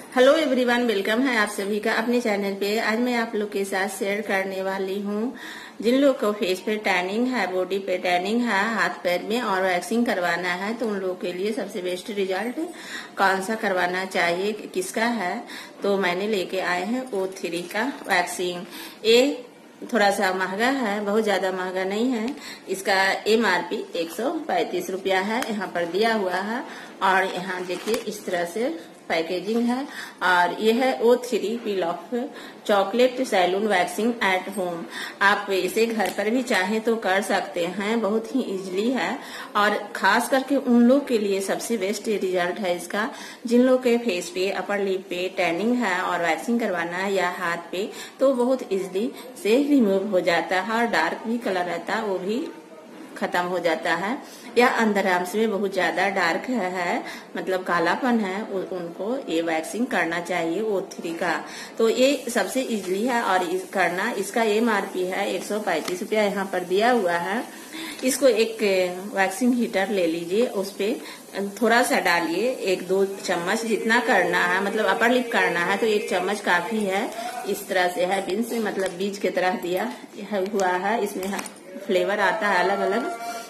Hello everyone, welcome है आप सभी का अपने चैनल पे। आज मैं आप लोग के साथ शेयर करने वाली हूँ जिन लोग को फेस पे टैनिंग है, बॉडी पे टैनिंग है, हाथ पैर में और वैक्सिंग करवाना है तो उन लोगों के लिए सबसे बेस्ट रिजल्ट कौन सा करवाना चाहिए, किसका है। तो मैंने लेके आए हैं O3 का वैक्सिंग। ये थोड़ा सा महंगा है, बहुत ज्यादा महंगा नहीं है। इसका MRP 135 रुपया है, यहाँ पर दिया हुआ है। और यहाँ देखिए इस तरह से पैकेजिंग है। और ये है O3 peel off chocolate salon waxing at home. आप इसे घर पर भी चाहें तो कर सकते हैं, बहुत ही इजीली है। और खास करके उन लोग के लिए सबसे बेस्ट रिजल्ट है इसका जिन लोग के फेस पे, अपर लिप पे टैनिंग है और वैक्सिंग करवाना है या हाथ पे, तो बहुत इजीली से रिमूव हो जाता है। और डार्क भी कलर रहता है वो भी खत्म हो जाता है। या अंदर आर्म्स में बहुत ज्यादा डार्क है, मतलब कालापन है, उनको ये वैक्सिंग करना चाहिए O3 का। तो ये सबसे इजीली है और करना। इसका MRP है 135 रुपया, यहाँ पर दिया हुआ है। इसको एक वैक्सिंग हीटर ले लीजिए, उस पे थोड़ा सा डालिए, 1-2 चम्मच जितना करना है, मतलब अपर लिप करना है तो 1 चम्मच काफी है। इस तरह से है, बीन्स मतलब बीज की तरह दिया हुआ है। इसमें फ्लेवर आता है अलग अलग।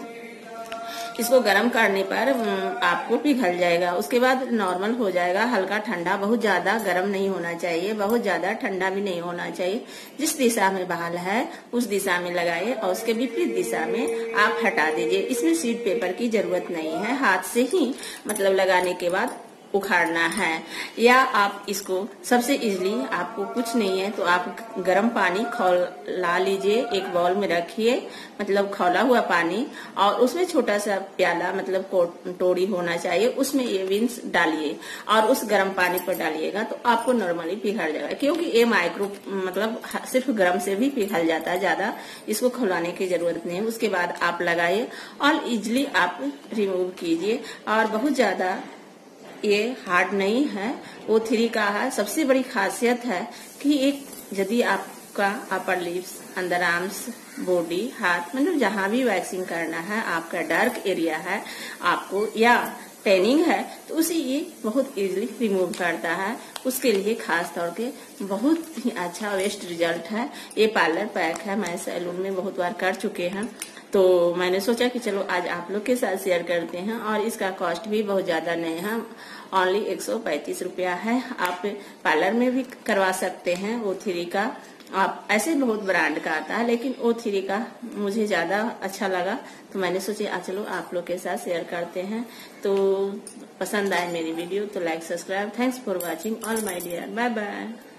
इसको गर्म करने पर आपको पिघल जाएगा, उसके बाद नॉर्मल हो जाएगा, हल्का ठंडा, बहुत ज्यादा गर्म नहीं होना चाहिए, बहुत ज्यादा ठंडा भी नहीं होना चाहिए। जिस दिशा में बाल है उस दिशा में लगाइए और उसके विपरीत दिशा में आप हटा दीजिए। इसमें सीड पेपर की जरूरत नहीं है, हाथ से ही मतलब लगाने के बाद उखाड़ना है। या आप इसको सबसे इजीली, आपको कुछ नहीं है तो आप गर्म पानी खौला लीजिए, एक बाउल में रखिए, मतलब खौला हुआ पानी, और उसमें छोटा सा प्याला मतलब कटोरी होना चाहिए, उसमें ये बीन्स डालिए और उस गर्म पानी पर डालिएगा तो आपको नॉर्मली पिघल जाएगा। क्योंकि ये माइक्रो मतलब सिर्फ गर्म से भी पिघल जाता है, ज्यादा इसको खौलाने की जरूरत नहीं है। उसके बाद आप लगाइए और इजिली आप रिमूव कीजिए। और बहुत ज्यादा ये हार्ड नहीं है, O3 का है। सबसे बड़ी खासियत है कि एक यदि आपका upper lips, under arms, body, हाथ, मतलब जहां भी वैक्सिंग करना है, आपका डार्क एरिया है आपको या टैनिंग है, तो उसे ये बहुत इजीली रिमूव करता है। उसके लिए खास तौर पे बहुत ही अच्छा बेस्ट रिजल्ट है। ये पार्लर पैक है, मैं सैलून में बहुत बार कर चुके हैं, तो मैंने सोचा कि चलो आज आप लोग के साथ शेयर करते हैं। और इसका कॉस्ट भी बहुत ज्यादा नहीं है, ओनली 135 रुपया है। आप पार्लर में भी करवा सकते हैं O3 का। आप ऐसे बहुत ब्रांड का आता है, लेकिन O3 का मुझे ज्यादा अच्छा लगा तो मैंने सोचा चलो आप लोग के साथ शेयर करते हैं। तो पसंद आए मेरी वीडियो तो like, subscribe. Thanks for watching all my dear, bye bye.